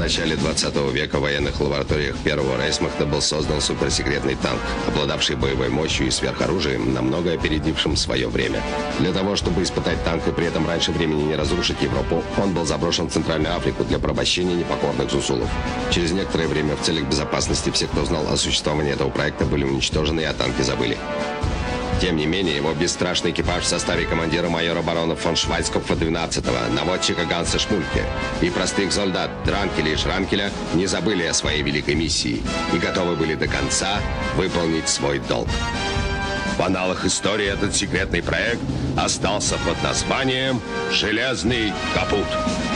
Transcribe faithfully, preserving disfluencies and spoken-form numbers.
начале двадцатого века в военных лабораториях первого рейхсмахта был создан суперсекретный танк, обладавший боевой мощью и сверхоружием, намного опередившим свое время. Для того, чтобы испытать танк и при этом раньше времени не разрушить Европу, он был заброшен в Центральную Африку для порабощения непокорных зусулов. Через некоторое время в целях безопасности все, кто знал о существовании этого проекта, были уничтожены, и о танке забыли. Тем не менее, его бесстрашный экипаж в составе командира майора барона фон Швайцкопфа-двенадцатого, наводчика Ганса Шмульке и простых солдат Дранкеля и Шранкеля не забыли о своей великой миссии и готовы были до конца выполнить свой долг. В аналах истории этот секретный проект остался под названием «Железный капут».